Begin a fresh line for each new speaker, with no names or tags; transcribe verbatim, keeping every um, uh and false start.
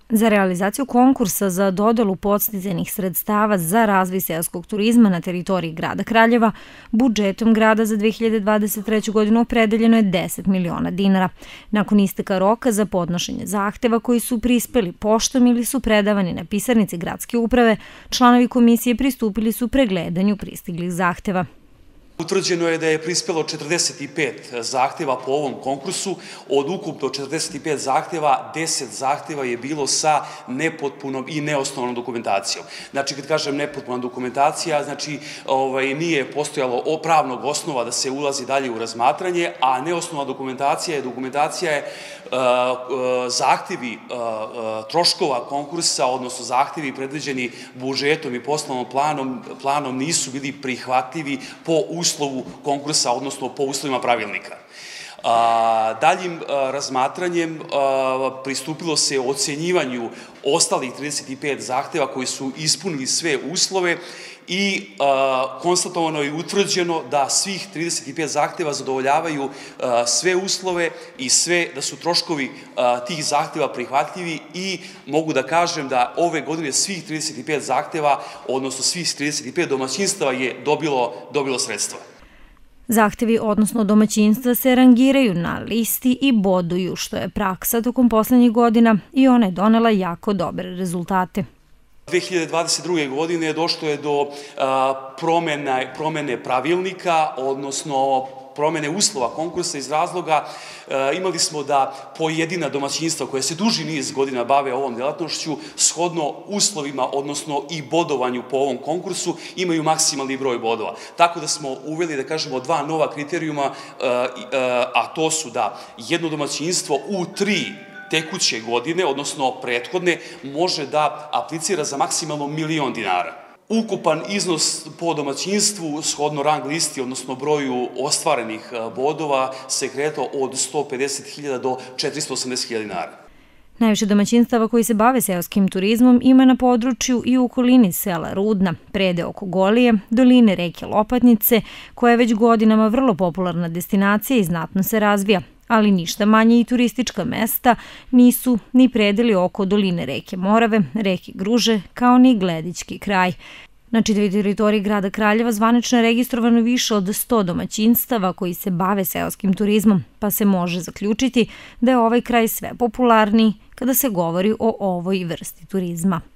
Za realizaciju konkursa za dodelu podsticajnih sredstava za razvoj seoskog turizma na teritoriji grada Kraljeva, budžetom grada za dve hiljade dvadeset treću. godinu opredeljeno je deset miliona dinara. Nakon isteka roka za podnošenje zahteva koji su prispeli poštom ili su predavani na pisarnici gradske uprave, članovi komisije pristupili su pregledanju pristiglih zahteva.
Utvrđeno je da je prispelo četrdeset pet zahteva po ovom konkursu. Od ukupno četrdeset pet zahteva, deset zahteva je bilo sa nepotpunom i neosnovanom dokumentacijom. Znači, kad kažem nepotpuna dokumentacija, znači nije postojalo pravnog osnova da se ulazi dalje u razmatranje, a neosnovana dokumentacija je dokumentacija je zahtevi troškova konkursa, odnosno zahtevi predviđeni budžetom i poslovnom planom nisu bili prihvatljivi po uslovu uslovu konkursa, odnosno po uslovima pravilnika. Daljim razmatranjem pristupilo se ocenjivanju ostalih trideset pet zahteva koji su ispunili sve uslove i konstatovano je utvrđeno da svih trideset pet zahteva zadovoljavaju sve uslove i sve da su troškovi tih zahteva prihvatljivi i mogu da kažem da ove godine svih trideset pet zahteva, odnosno svih trideset pet domaćinstava je dobilo sredstva.
Zahtevi, odnosno domaćinstva, se rangiraju na listi i boduju, što je praksa tokom poslednjih godina i ona je donela jako dobre rezultate.
dve hiljade dvadeset druge. godine došlo je do promene pravilnika, odnosno promene uslova konkursa iz razloga imali smo da pojedina domaćinstva koje se duži niz godina bave ovom delatnošću shodno uslovima, odnosno i bodovanju po ovom konkursu, imaju maksimalni broj bodova. Tako da smo uveli, da kažemo, dva nova kriterijuma, a to su da jedno domaćinstvo u tri tekuće godine, odnosno prethodne, može da aplicira za maksimalno milion dinara. Ukupan iznos po domaćinstvu, shodno rang listi, odnosno broju ostvarenih bodova, se kretao od sto pedeset hiljada do četiristo osamdeset hiljada dinara.
Najviše domaćinstava koji se bave seoskim turizmom ima na području i u okolini sela Rudna, predeo oko Golije, doline reke Lopatnice, koja je već godinama vrlo popularna destinacija i znatno se razvija, ali ništa manje i turistička mesta nisu ni predeli oko doline reke Morave, reke Gruže, kao ni Gledički kraj. Na čitavoj teritoriji grada Kraljeva zvanično je registrovano više od sto domaćinstava koji se bave seoskim turizmom, pa se može zaključiti da je ovaj kraj sve popularniji kada se govori o ovoj vrsti turizma.